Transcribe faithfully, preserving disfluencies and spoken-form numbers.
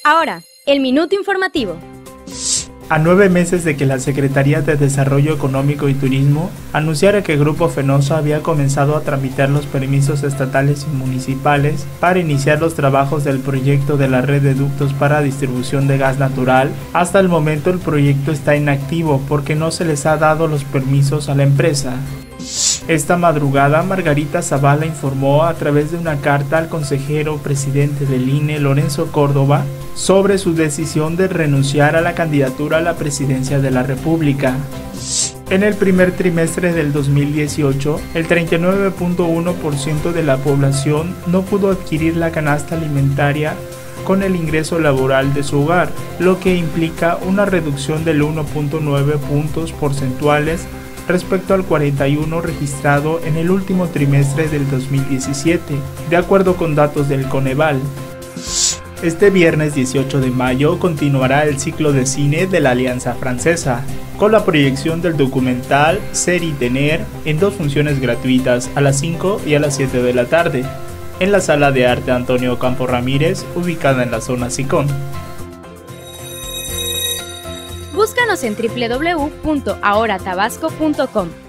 Ahora, el minuto informativo. A nueve meses de que la Secretaría de Desarrollo Económico y Turismo anunciara que Grupo Fenosa había comenzado a tramitar los permisos estatales y municipales para iniciar los trabajos del proyecto de la red de ductos para distribución de gas natural, hasta el momento el proyecto está inactivo porque no se les ha dado los permisos a la empresa. Esta madrugada, Margarita Zavala informó a través de una carta al consejero presidente del I N E, Lorenzo Córdoba, sobre su decisión de renunciar a la candidatura a la presidencia de la República. En el primer trimestre del dos mil dieciocho, el treinta y nueve punto uno por ciento de la población no pudo adquirir la canasta alimentaria con el ingreso laboral de su hogar, lo que implica una reducción del uno punto nueve puntos porcentuales respecto al cuarenta y uno registrado en el último trimestre del dos mil diecisiete, de acuerdo con datos del Coneval. Este viernes dieciocho de mayo continuará el ciclo de cine de la Alianza Francesa, con la proyección del documental Série Tener en dos funciones gratuitas a las cinco y a las siete de la tarde, en la Sala de Arte Antonio Campo Ramírez, ubicada en la zona Sicón. Búscanos en doble u doble u doble u punto ahora tabasco punto com.